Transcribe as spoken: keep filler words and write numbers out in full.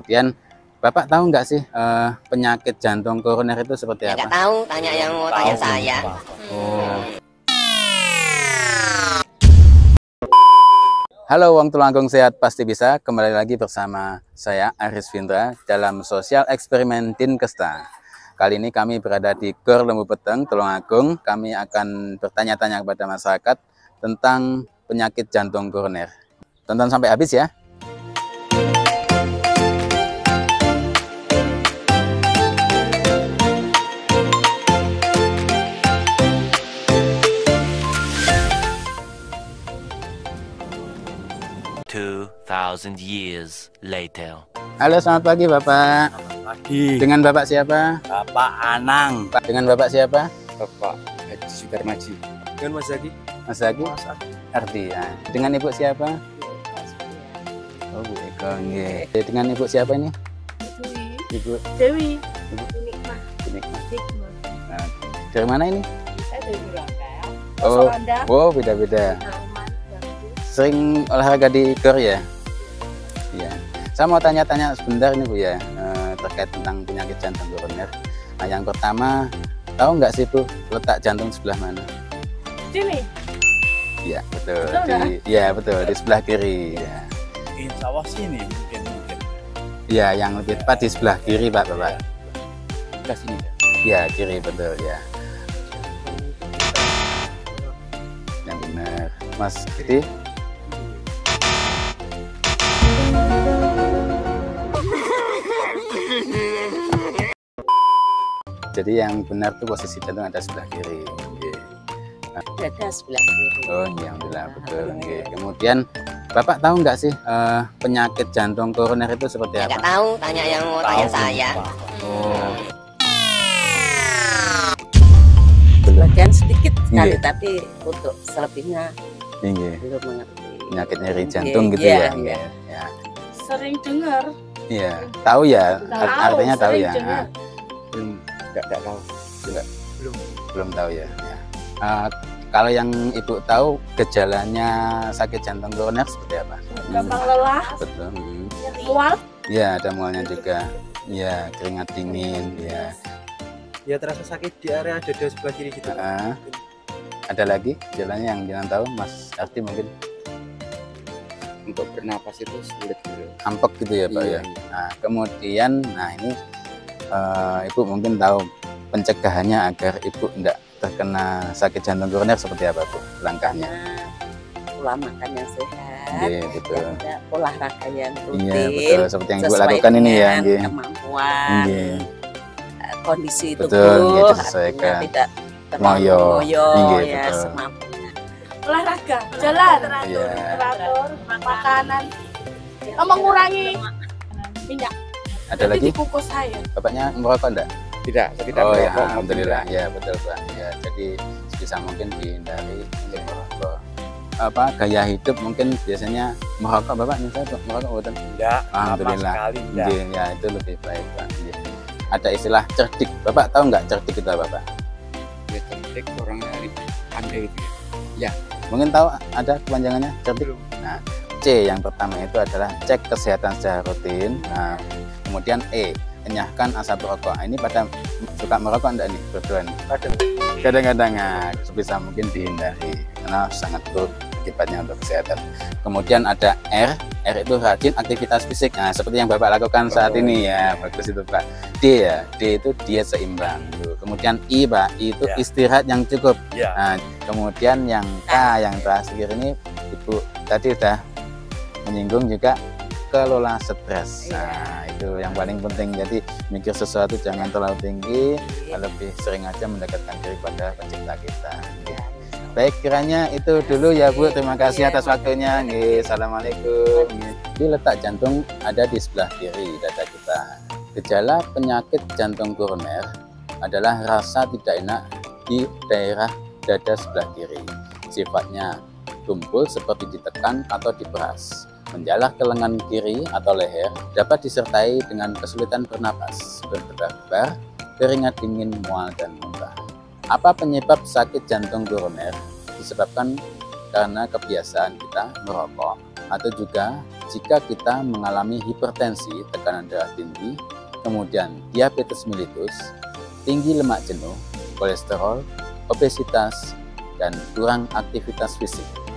Kemudian Bapak tahu nggak sih uh, penyakit jantung koroner itu seperti apa? Nggak tahu, tanya yang mau tanya saya. Oh. Halo Wong Tulanggung Sehat Pasti Bisa, kembali lagi bersama saya Aris Vindra dalam Sosial Eksperimen Dinkesta. Kali ini kami berada di Gor Lembu Peteng, Tulungagung. Kami akan bertanya-tanya kepada masyarakat tentang penyakit jantung koroner. Tonton sampai habis ya. two thousand years later. Halo, selamat pagi Bapak. Selamat pagi. Dengan Bapak siapa? Bapak Anang. Pak. Dengan Bapak siapa? Bapak Haji Sudarmaji. Dengan Mas Zaki. Mas Zaki? Mas Ardi. Ardi. Ya. Dengan Ibu siapa? Oh, Bu Eko. Nggih. Dengan Ibu siapa ini? Ibu Dewi. Ibu Nikmah. Nikmah. Nikmah. Nah, dari mana ini? Saya dari Belanda. Oh, Anda. wow, beda-beda. Sering olahraga di Gor ya? Iya. Saya mau tanya-tanya sebentar ini Bu ya, eh, terkait tentang penyakit jantung koroner. Nah, yang pertama, tahu nggak sih Bu letak jantung sebelah mana? Sini. Iya, betul. Betul, Di, iya, betul, di sebelah kiri. Ya. Insya Allah sini mungkin mungkin. Iya, yang lebih tepat di sebelah kiri Pak Bapak. Ke sini. Iya, kiri betul ya. Yang benar, Mas Gede. Jadi yang benar tuh posisi jantung ada sebelah kiri. Nah, Dada sebelah kiri. oh, yang benar betul. Oke. Kemudian Bapak tahu nggak sih uh, penyakit jantung koroner itu seperti apa? Nggak tahu, tanya yang mau tanya saya. Oh. Bagian sedikit sekali, Nggih. tapi untuk selebihnya Nggih. belum mengerti. Penyakit nyeri jantung Nggih, gitu iya, ya. iya. Nggih. Ya. Sering dengar. Iya. Tahu ya. Tahu, Artinya tahu sering ya. dengar. Nah, belum Enggak enggak tahu. Enggak. Belum. Belum tahu ya. Ya. Uh, kalau yang Ibu tahu gejalanya sakit jantung koroner seperti apa? Gampang lelah, Betul. Hmm. mual. Ya, ada mualnya juga. Ya, keringat dingin. Ya. Ya terasa sakit di area dada sebelah kiri gitu. Uh, ada lagi gejalanya yang jangan tahu, Mas Arti mungkin Untuk bernapas itu sulit gitu. ampek gitu ya Pak ya. Iya, Nah, kemudian, nah ini uh, Ibu mungkin tahu pencegahannya agar Ibu tidak terkena sakit jantung koroner seperti apa Bu langkahnya? Nah, pola makan yang sehat. Iya, betul. Ada olahraga yang rutin. Iya, betul. Seperti yang Ibu sesuai lakukan ini ya. dengan Nggih. kemampuan, Nggih. kondisi Betul, tubuh, nggih, disesuaikan. artinya tidak Moyo. moyo Nggih, ya betul. semampunya. Olahraga, jalan, Iya. teratur, makanan, mengurangi minyak. Ada Jadi lagi? dikukus saya. Bapaknya merokok enggak? Tidak, saya tidak Oh ya, merokok, alhamdulillah. Ya, betul Pak. Ya, jadi bisa mungkin dihindari untuk merokok. Apa gaya hidup mungkin biasanya merokok Bapak misalnya merokok betul? Tidak, sama Alhamdulillah. sekali tidak. Nggih, ya itu lebih baik Pak. Nggih. Ada istilah cerdik. Bapak tahu nggak cerdik itu apa Pak? Ya cerdik orang dari pandai itu ya. Mungkin tahu ada kepanjangannya cerdik. Belum. Nah, C yang pertama itu adalah cek kesehatan secara rutin. Nah, kemudian E, enyahkan asap rokok. Nah, ini pada suka merokok enggak nih berdua nih? Kadang Kadang-kadang nah, sebisa mungkin dihindari karena sangat buruk akibatnya untuk kesehatan. Kemudian ada R, R itu rajin aktivitas fisik. Nah, seperti yang Bapak lakukan saat Oh, ini ya, bagus itu Pak. D ya, D itu diet seimbang. Tuh. Kemudian I Pak, I itu Ya. istirahat yang cukup. ya. Nah, kemudian yang K yang terakhir ini Ibu tadi udah menyinggung juga kelola stres. Nah, itu yang paling penting. Jadi mikir sesuatu jangan terlalu tinggi, lebih sering aja mendekatkan diri pada pencipta kita. Baik, kiranya itu dulu ya Bu. Terima kasih atas waktunya. Nggih, Assalamualaikum. Di letak jantung ada di sebelah kiri dada kita. Gejala penyakit jantung koroner adalah rasa tidak enak di daerah dada sebelah kiri. Sifatnya tumpul seperti ditekan atau diperas. Menjalar ke lengan kiri atau leher, dapat disertai dengan kesulitan bernapas, berdebar-debar, keringat dingin, mual, dan muntah. Apa penyebab sakit jantung koroner? Disebabkan karena kebiasaan kita merokok atau juga jika kita mengalami hipertensi, tekanan darah tinggi, kemudian diabetes mellitus, tinggi lemak jenuh, kolesterol, obesitas, dan kurang aktivitas fisik.